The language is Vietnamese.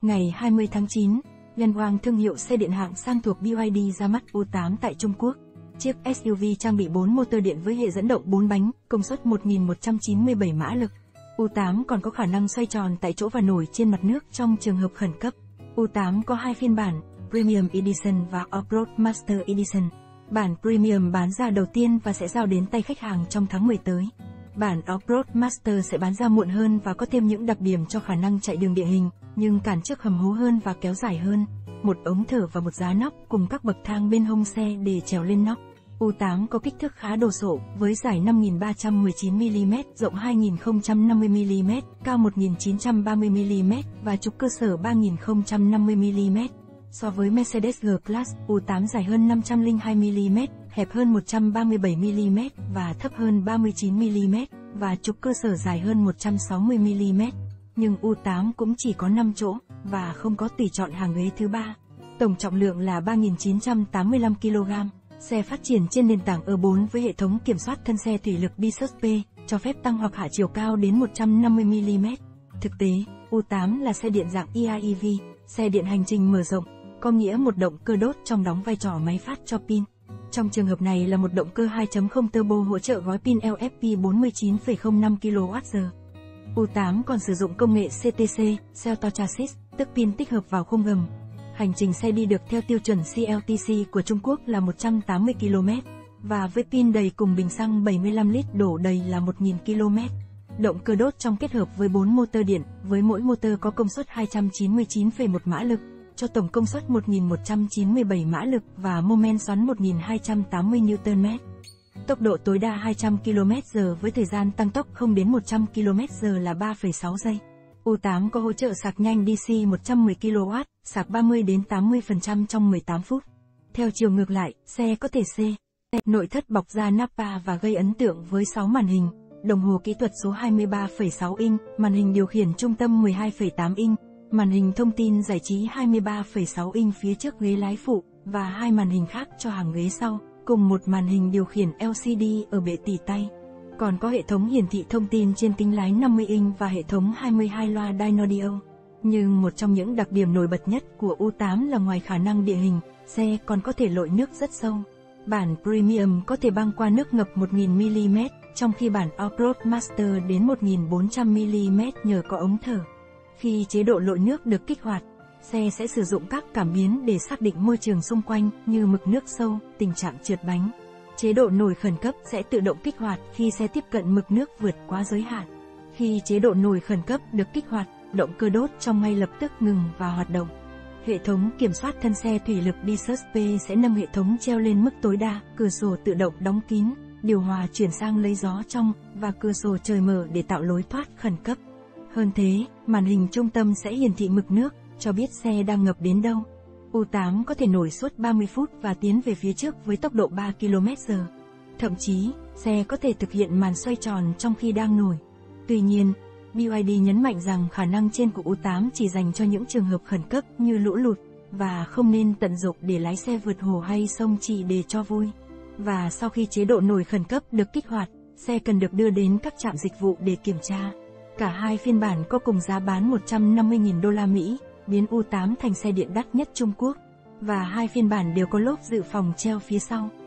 Ngày 20 tháng 9, Yanguang, thương hiệu xe điện hạng sang thuộc BYD ra mắt U8 tại Trung Quốc. Chiếc SUV trang bị 4 motor điện với hệ dẫn động 4 bánh, công suất 1.197 mã lực. U8 còn có khả năng xoay tròn tại chỗ và nổi trên mặt nước trong trường hợp khẩn cấp. U8 có 2 phiên bản, Premium Edition và Offroad Master Edition. Bản Premium bán ra đầu tiên và sẽ giao đến tay khách hàng trong tháng 10 tới. Bản Offroad Master sẽ bán ra muộn hơn và có thêm những đặc điểm cho khả năng chạy đường địa hình, nhưng cản trước hầm hố hơn và kéo dài hơn. Một ống thở và một giá nóc cùng các bậc thang bên hông xe để trèo lên nóc. U8 có kích thước khá đồ sộ, với dài 5.319mm, rộng 2.050mm, cao 1.930mm và trục cơ sở 3.050mm. So với Mercedes G-Class, U8 dài hơn 502mm, hẹp hơn 137mm và thấp hơn 39mm, và trục cơ sở dài hơn 160mm. Nhưng U8 cũng chỉ có 5 chỗ, và không có tùy chọn hàng ghế thứ 3. Tổng trọng lượng là 3.985 kg. Xe phát triển trên nền tảng E4 với hệ thống kiểm soát thân xe thủy lực B-P, cho phép tăng hoặc hạ chiều cao đến 150mm. Thực tế, U8 là xe điện dạng EREV, xe điện hành trình mở rộng, có nghĩa một động cơ đốt trong đóng vai trò máy phát cho pin. Trong trường hợp này là một động cơ 2.0 turbo hỗ trợ gói pin LFP 49,05 kWh. U8 còn sử dụng công nghệ CTC, Cell to Chassis, tức pin tích hợp vào khung gầm. Hành trình xe đi được theo tiêu chuẩn CLTC của Trung Quốc là 180 km, và với pin đầy cùng bình xăng 75 lít đổ đầy là 1.000 km. Động cơ đốt trong kết hợp với 4 motor điện, với mỗi motor có công suất 299,1 mã lực, cho tổng công suất 1.197 mã lực và mô men xoắn 1.280 Nm. Tốc độ tối đa 200 km/h với thời gian tăng tốc 0 đến 100 km/h là 3,6 giây. U8 có hỗ trợ sạc nhanh DC 110 kW, sạc 30 đến 80% trong 18 phút. Theo chiều ngược lại, xe có thể nội thất bọc da nappa và gây ấn tượng với 6 màn hình, đồng hồ kỹ thuật số 23,6 inch, màn hình điều khiển trung tâm 12,8 inch, màn hình thông tin giải trí 23,6 inch phía trước ghế lái phụ, và 2 màn hình khác cho hàng ghế sau, cùng một màn hình điều khiển LCD ở bệ tỉ tay. Còn có hệ thống hiển thị thông tin trên kính lái 50 inch và hệ thống 22 loa Dynodio. Nhưng một trong những đặc điểm nổi bật nhất của U8 là ngoài khả năng địa hình, xe còn có thể lội nước rất sâu. Bản Premium có thể băng qua nước ngập 1.000mm, trong khi bản Offroad Master đến 1.400mm nhờ có ống thở. Khi chế độ lội nước được kích hoạt, xe sẽ sử dụng các cảm biến để xác định môi trường xung quanh như mực nước sâu, tình trạng trượt bánh. Chế độ nổi khẩn cấp sẽ tự động kích hoạt khi xe tiếp cận mực nước vượt quá giới hạn. Khi chế độ nổi khẩn cấp được kích hoạt, động cơ đốt trong ngay lập tức ngừng và hoạt động. Hệ thống kiểm soát thân xe thủy lực B-P sẽ nâng hệ thống treo lên mức tối đa, cửa sổ tự động đóng kín, điều hòa chuyển sang lấy gió trong, và cửa sổ trời mở để tạo lối thoát khẩn cấp. Hơn thế, màn hình trung tâm sẽ hiển thị mực nước, cho biết xe đang ngập đến đâu. U8 có thể nổi suốt 30 phút và tiến về phía trước với tốc độ 3 km/h. Thậm chí, xe có thể thực hiện màn xoay tròn trong khi đang nổi. Tuy nhiên, BYD nhấn mạnh rằng khả năng trên của U8 chỉ dành cho những trường hợp khẩn cấp như lũ lụt, và không nên tận dụng để lái xe vượt hồ hay sông chỉ để cho vui. Và sau khi chế độ nổi khẩn cấp được kích hoạt, xe cần được đưa đến các trạm dịch vụ để kiểm tra. Cả hai phiên bản có cùng giá bán 150.000 đô la Mỹ, biến U8 thành xe điện đắt nhất Trung Quốc, và hai phiên bản đều có lốp dự phòng treo phía sau.